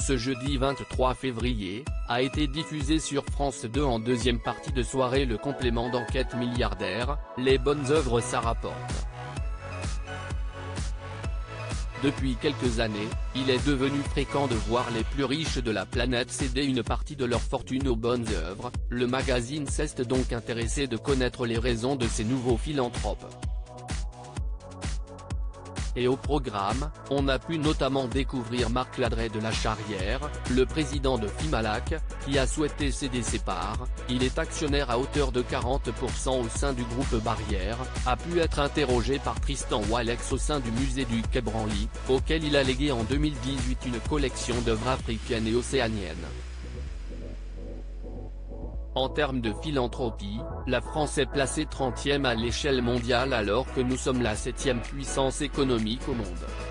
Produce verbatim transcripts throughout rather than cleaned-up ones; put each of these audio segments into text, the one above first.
ce jeudi vingt-trois février, a été diffusé sur France deux en deuxième partie de soirée le complément d'enquête milliardaire, les bonnes œuvres ça rapporte. Depuis quelques années, il est devenu fréquent de voir les plus riches de la planète céder une partie de leur fortune aux bonnes œuvres. Le magazine s'est donc intéressé de connaître les raisons de ces nouveaux philanthropes. Et au programme, on a pu notamment découvrir Marc Ladreit de la Charrière, le président de Fimalac, qui a souhaité céder ses parts. Il est actionnaire à hauteur de quarante pour cent au sein du groupe Barrière, a pu être interrogé par Tristan Walex au sein du musée du Quai Branly, auquel il a légué en deux mille dix-huit une collection d'œuvres africaines et océaniennes. En termes de philanthropie, la France est placée trentième à l'échelle mondiale alors que nous sommes la septième puissance économique au monde.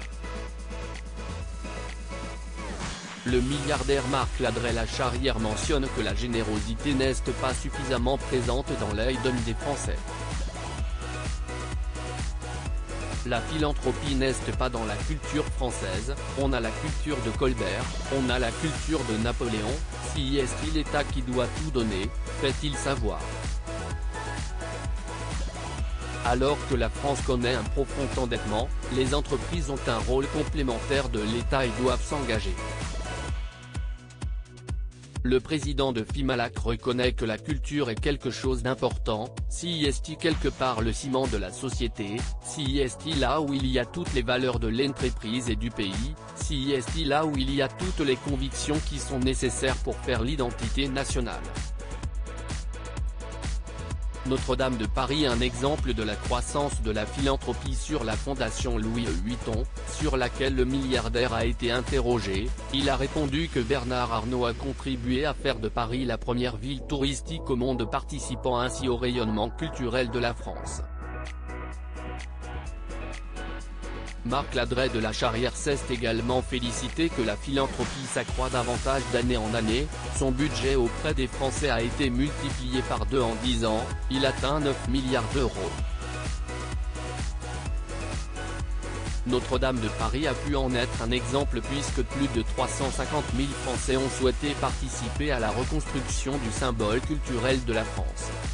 Le milliardaire Marc Ladreit la Charrière mentionne que la générosité n'est pas suffisamment présente dans l'œil d'homme des Français. La philanthropie n'est pas dans la culture française, on a la culture de Colbert, on a la culture de Napoléon. Si est-il l'État qui doit tout donner, fait-il savoir. Alors que la France connaît un profond endettement, les entreprises ont un rôle complémentaire de l'État et doivent s'engager. Le président de Fimalac reconnaît que la culture est quelque chose d'important. Si est quelque part le ciment de la société, si est là où il y a toutes les valeurs de l'entreprise et du pays, si est là où il y a toutes les convictions qui sont nécessaires pour faire l'identité nationale. Notre-Dame de Paris, un exemple de la croissance de la philanthropie sur la fondation Louis Vuitton, sur laquelle le milliardaire a été interrogé. Il a répondu que Bernard Arnault a contribué à faire de Paris la première ville touristique au monde, participant ainsi au rayonnement culturel de la France. Marc Ladreit de la Charrière s'est également félicité que la philanthropie s'accroît davantage d'année en année. Son budget auprès des Français a été multiplié par deux en dix ans, il atteint neuf milliards d'euros. Notre-Dame de Paris a pu en être un exemple puisque plus de trois cent cinquante mille Français ont souhaité participer à la reconstruction du symbole culturel de la France.